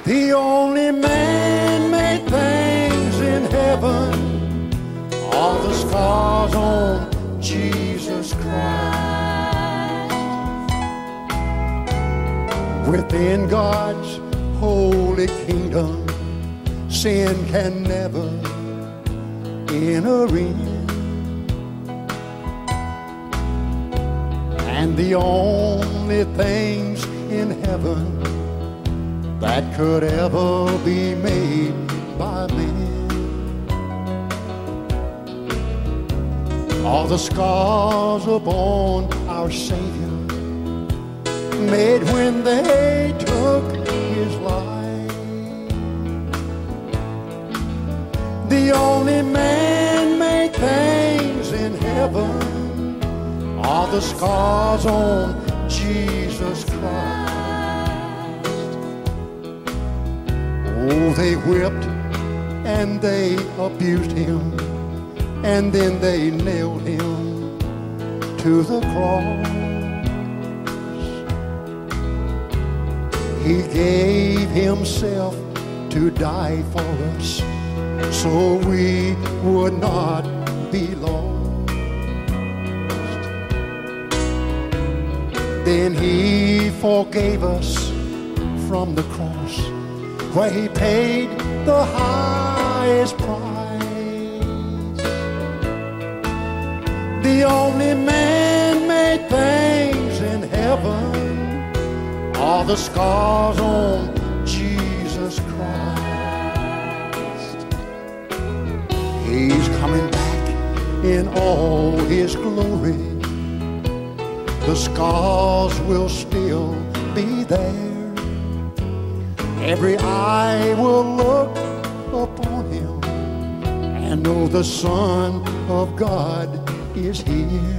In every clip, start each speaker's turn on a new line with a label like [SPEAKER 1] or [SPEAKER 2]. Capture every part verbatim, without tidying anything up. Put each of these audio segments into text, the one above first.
[SPEAKER 1] The only man-made things in heaven are the scars on Jesus Christ. Within God's holy kingdom, sin can never enter in. And the only things in heaven that could ever be made by men are the scars upon our Savior, made when they took his life. The only man-made things in heaven are the scars on Jesus Christ. Oh, they whipped and they abused him, and then they nailed him to the cross. He gave himself to die for us, so we would not be lost. Then he forgave us from the cross, where he paid the highest price. The only man-made things in heaven are the scars on Jesus Christ. He's coming back in all his glory. The scars will still be there. Every eye will look upon him and know the Son of God is here.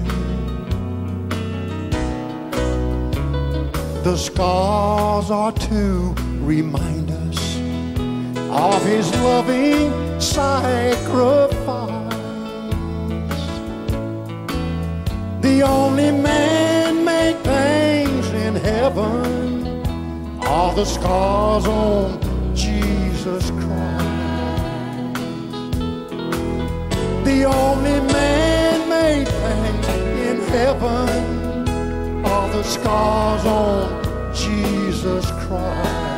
[SPEAKER 1] The scars are to remind us of his loving sacrifice. The only man-made things in heaven are the scars on Jesus Christ. The only man-made thing in heaven are the scars on Jesus Christ.